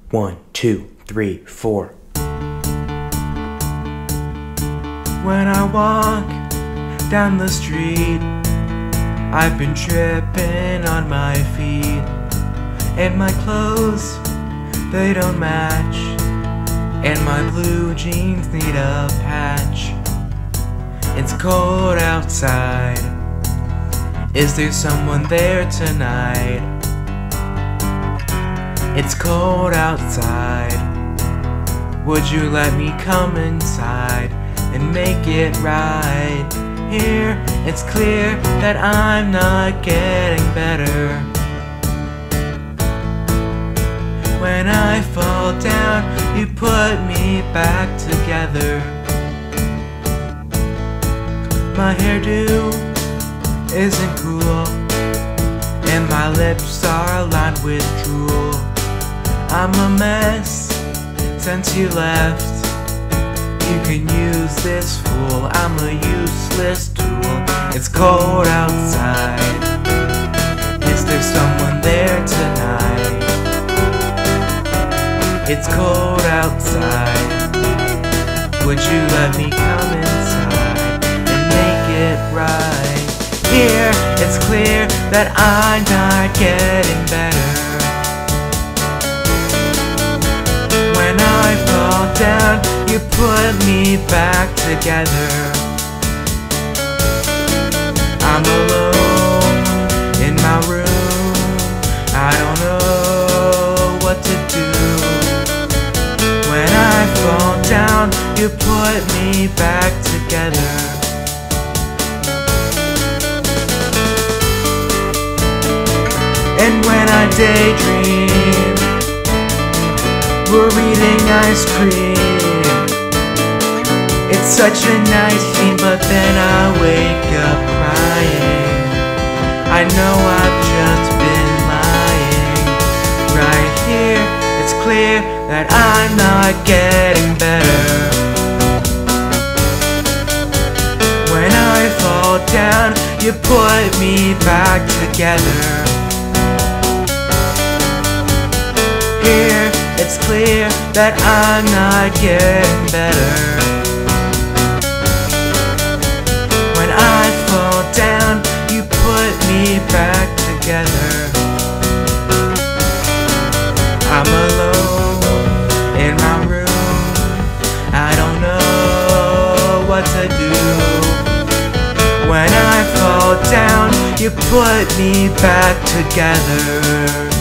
1, 2, 3, 4. When I walk down the street, I've been tripping on my feet, and my clothes, they don't match, and my blue jeans need a patch. It's cold outside. Is there someone there tonight? It's cold outside. Would you let me come inside and make it right? Here, it's clear that I'm not getting better. When I fall down, you put me back together. My hairdo isn't cool, and my lips are lined with drool. I'm a mess since you left. You can use this fool, I'm a useless tool. It's cold outside. Is there someone there tonight? It's cold outside. Would you let me come inside and make it right? Here, it's clear that I'm not getting better. When I fall down, you put me back together. I'm alone in my room. I don't know what to do. When I fall down, you put me back together. And when I daydream, we're eating ice cream. It's such a nice scene, but then I wake up crying. I know I've just been lying. Right here, it's clear that I'm not getting better. When I fall down, you put me back together. Here, it's clear that I'm not getting better. When I fall down, you put me back together. I'm alone in my room. I don't know what to do. When I fall down, you put me back together.